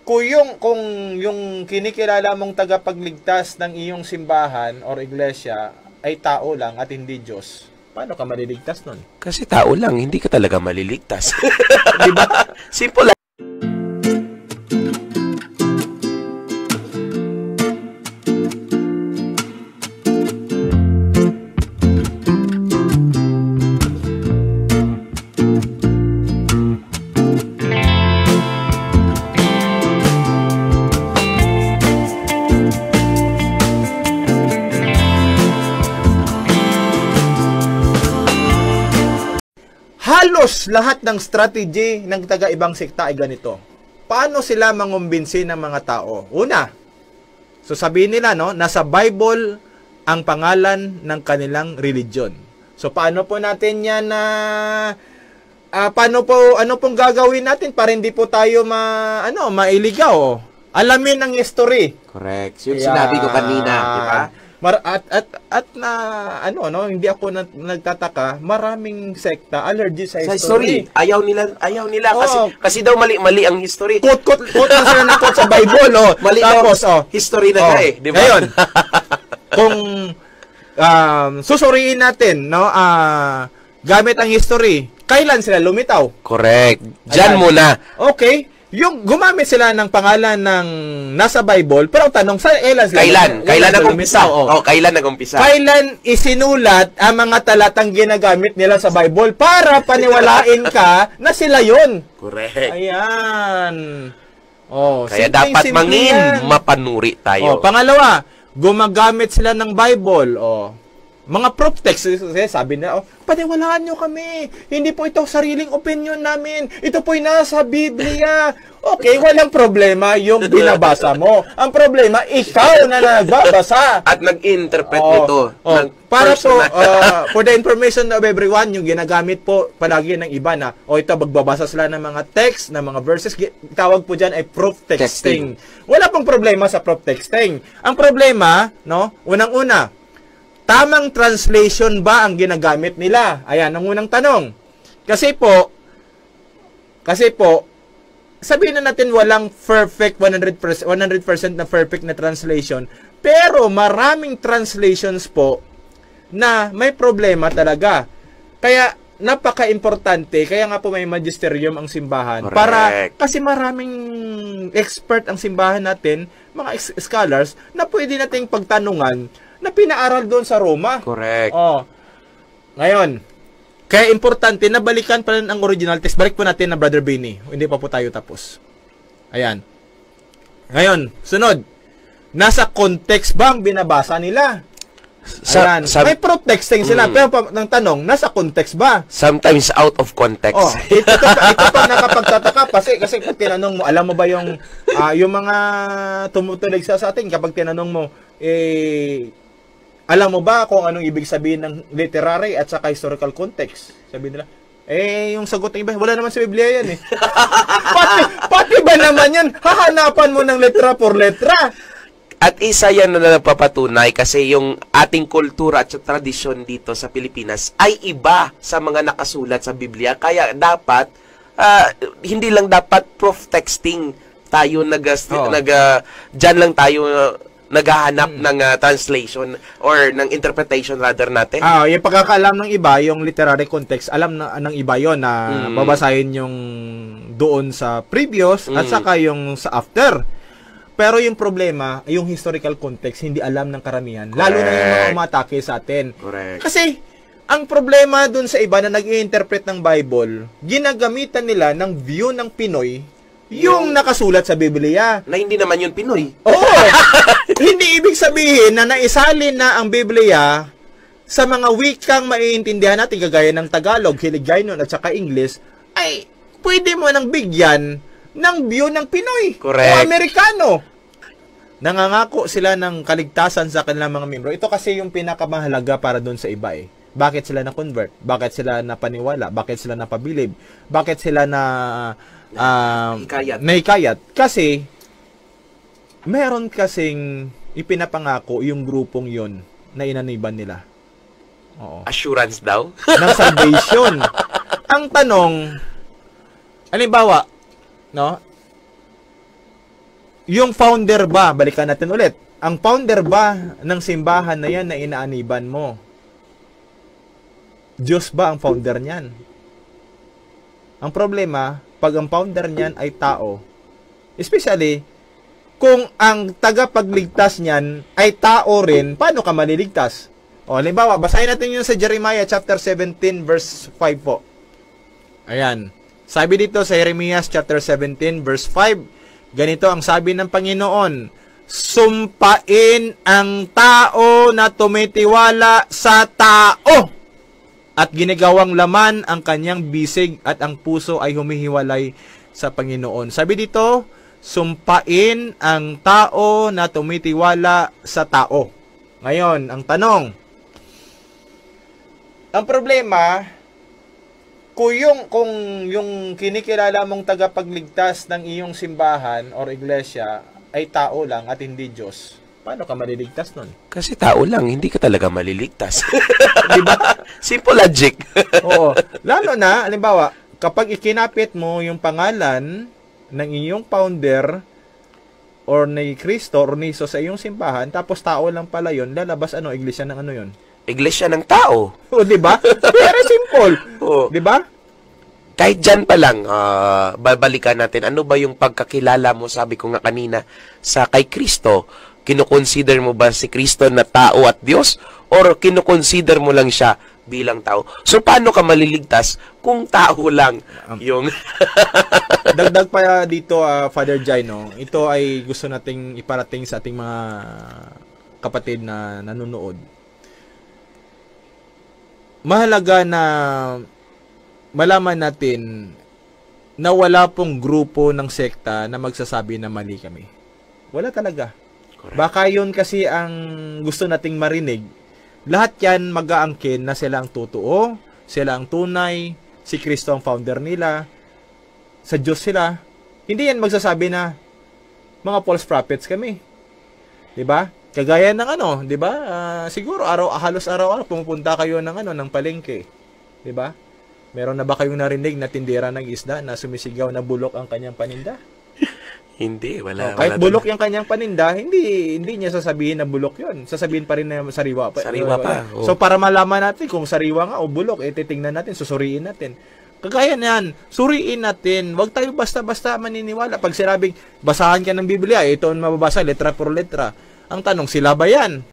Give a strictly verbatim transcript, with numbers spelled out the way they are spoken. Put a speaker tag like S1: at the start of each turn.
S1: kung yung, kung yung kinikilala mong tagapagligtas ng iyong simbahan or iglesia ay tao lang at hindi Diyos, paano ka maliligtas nun?
S2: Kasi tao lang, hindi ka talaga maliligtas. Di ba? Simple lang.
S1: Halos lahat ng strategy ng taga-ibang sekta ay ganito. Paano sila mangumbinsi ng mga tao? Una, so sabihin nila, no, nasa Bible ang pangalan ng kanilang religion. So paano po natin yan na uh, uh, paano po ano pong gagawin natin para hindi po tayo ma ano mailigaw? Alamin ang history.
S2: Correct. Yung sinabi ko kanina, di ba?
S1: Mar at at at na ano no hindi ako na, nagtataka, maraming sekta allergy sa,
S2: sa
S1: history.
S2: history. Ayaw nila ayaw nila
S1: oh.
S2: kasi kasi daw mali-mali ang history.
S1: Quote quote quote na sila na quote sa Bible, oh.
S2: Mali
S1: Tapos oh,
S2: history na oh. eh, di ba?
S1: Ngayon, kung um, susuriin natin, no, uh, gamit ang history, kailan sila lumitaw?
S2: Correct. Diyan muna.
S1: Okay. Yung gumamit sila ng pangalan ng nasa Bible, pero ang tanong, sa kailan sila?
S2: Kailan? Kailan nag-umpisa? Oh. oh, kailan nag-umpisa?
S1: Kailan isinulat ang mga talatang ginagamit nila sa Bible para paniwalain ka na sila yun?
S2: Correct.
S1: Ayan. Oh,
S2: kaya dapat mangin, yan. Mapanuri tayo.
S1: Oh, pangalawa, gumagamit sila ng Bible. Oh. Mga proof text, sabi na, oh, paniwalaan nyo kami. Hindi po ito sariling opinion namin. Ito po'y nasa Biblia. Okay, walang problema yung binabasa mo. Ang problema, ikaw na nagbabasa.
S2: At nag-interpret
S1: oh,
S2: nito.
S1: Oh, para po, uh, for the information of everyone, yung ginagamit po palagi ng iba na, o oh, ito, magbabasa sila ng mga text, ng mga verses, tawag po dyan ay proof texting. texting. Wala pong problema sa proof texting. Ang problema, no, unang-una, tamang translation ba ang ginagamit nila? Ayan, ang unang tanong. Kasi po, kasi po, sabihin na natin walang perfect one hundred percent, one hundred percent na perfect na translation, pero maraming translations po na may problema talaga. Kaya, napaka-importante, kaya nga po may magisterium ang simbahan.
S2: Correct.
S1: Para, kasi maraming expert ang simbahan natin, mga scholars, na pwede nating pagtanungan na pinaaral doon sa Roma.
S2: Correct.
S1: Oh. Ngayon, kaya importante na balikan pa rin ang original text. Balik po natin na Brother Benny. Hindi pa po tayo tapos. Ayan. Ngayon, sunod. Nasa context ba ang binabasa nila? Ayan. Sa, may proof texting sila. Mm. Pero pa, ng tanong, nasa context ba?
S2: Sometimes out of context.
S1: Oh, ito, ito, ito pa nakapagtataka. Kasi, kasi pag tinanong mo, alam mo ba yung, uh, yung mga tumutulig sa atin, kapag tinanong mo, eh, alam mo ba kung anong ibig sabihin ng literary at saka historical context? Sabi nila, eh, yung sagot ng iba, wala naman sa Biblia yan eh. pati, pati ba naman yan? Hahanapan mo ng letra por letra.
S2: At isa yan na napapatunay kasi yung ating kultura at tradisyon dito sa Pilipinas ay iba sa mga nakasulat sa Biblia. Kaya dapat, uh, hindi lang dapat proof texting tayo nag, oh. nag uh, dyan lang tayo uh, naghahanap hmm. ng uh, translation or ng interpretation rather natin.
S1: Ah, yung pagkakaalam ng iba, yung literary context, alam na ng iba yon na hmm. babasahin yung doon sa previous hmm. at saka yung sa after. Pero yung problema, yung historical context, hindi alam ng karamihan. Correct. Lalo na yung mga umatake sa atin.
S2: Correct.
S1: Kasi, ang problema dun sa iba na nag-i-interpret ng Bible, ginagamitan nila ng view ng Pinoy yung nakasulat sa Biblia.
S2: Na hindi naman yun Pinoy.
S1: Oo. Hindi ibig sabihin na naisalin na ang Biblia sa mga wikang maiintindihan natin, kagaya ng Tagalog, Hiligaynon at saka English, ay pwede mo nang bigyan ng view ng Pinoy.
S2: Correct.
S1: O Amerikano. Nangangako sila ng kaligtasan sa kanilang mga membro. Ito kasi yung pinakamahalaga para doon sa iba eh. Bakit sila na-convert? Bakit sila napaniwala? Bakit sila napabilib? Bakit sila na uh,
S2: hikayat.
S1: nahikayat? Kasi meron kasing ipinapangako yung grupong yon na inaniban nila. Oo.
S2: Assurance daw?
S1: Ng salvation. Ang tanong, halimbawa, no? yung founder ba, balikan natin ulit, ang founder ba ng simbahan na yan na inaaniban mo? Diyos ba ang founder niyan? Ang problema, pag ang founder niyan ay tao, especially, kung ang tagapagligtas niyan ay tao rin, paano ka maliligtas? O, halimbawa, basahin natin yun sa Jeremiah chapter seventeen verse five po. Ayan. Sabi dito sa Jeremiah chapter seventeen verse five, ganito ang sabi ng Panginoon, sumpain ang tao na tumitiwala sa tao at ginagawang laman ang kanyang bisig at ang puso ay humihiwalay sa Panginoon. Sabi dito, sumpain ang tao na tumitiwala sa tao. Ngayon, ang tanong, ang problema, kung yung, kung yung kinikilala mong tagapagligtas ng iyong simbahan or iglesia ay tao lang at hindi Diyos, paano ka maliligtas nun?
S2: Kasi tao lang, hindi ka talaga maliligtas. Di ba? Simple logic.
S1: Oo. Lalo na, halimbawa, kapag ikinapit mo yung pangalan ng iyong founder or ni Kristo or ni Jesus sa iyong simbahan, tapos tao lang pala yun, lalabas ano, iglesia ng ano yun?
S2: Iglesia ng tao.
S1: O, di ba? Very simple.
S2: Oo.
S1: Di ba?
S2: Kahit dyan pa lang, ah, babalikan natin, ano ba yung pagkakilala mo, sabi ko nga kanina, sa kay Kristo? Kinukonsider mo ba si Kristo na tao at Diyos? Or kinukonsider mo lang siya bilang tao? So, paano ka maliligtas kung tao lang yung...
S1: Dagdag pa dito, uh, Father Jai, no? Ito ay gusto nating iparating sa ating mga kapatid na nanonood. Mahalaga na malaman natin na wala pong grupo ng sekta na magsasabi na mali kami. Wala talaga.
S2: Correct.
S1: Baka yun kasi ang gusto nating marinig. Lahat yan mag-aangkin na sila ang totoo, sila ang tunay, si Kristo ang founder nila, sa Diyos sila. Hindi yan magsasabi na mga false prophets kami. 'Di ba? Kagaya ng ano, 'di ba? Uh, siguro araw halos araw-araw pumupunta kayo ng ano ng palengke. 'Di ba? Meron na ba kayong narinig na tindera ng isda na sumisigaw na bulok ang kanyang paninda?
S2: Hindi, wala.
S1: Oh, kahit
S2: wala
S1: bulok
S2: din.
S1: yung kanyang paninda, hindi hindi niya sasabihin na bulok 'yon. Sasabihin pa rin na sariwa pa.
S2: Sariwa pa. Oh.
S1: So para malaman natin kung sariwa nga o bulok, eh titingnan natin, susuriin natin. Kagaya niyan, suriin natin. Huwag tayo basta-basta maniniwala. Pag sinabing basahan ka ng Biblia, ito ang mababasa letra por letra. Ang tanong, sila ba yan?